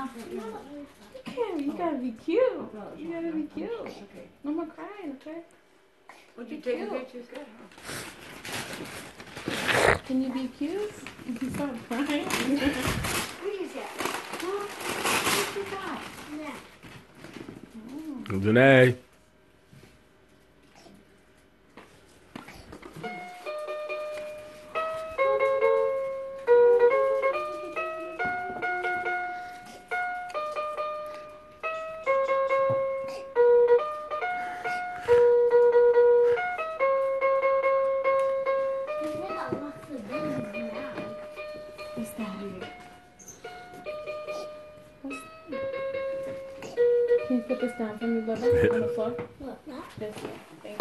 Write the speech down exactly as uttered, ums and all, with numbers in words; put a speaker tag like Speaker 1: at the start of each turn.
Speaker 1: You can't. You gotta be cute. You gotta be cute.
Speaker 2: Okay.
Speaker 1: No more crying, okay?
Speaker 2: Would you take a picture?
Speaker 1: Can you be cute? You can stop crying.
Speaker 3: Janae.
Speaker 1: What's that? What's that? Can you put this down for me, Bubba? On the floor? What? This. Thank you.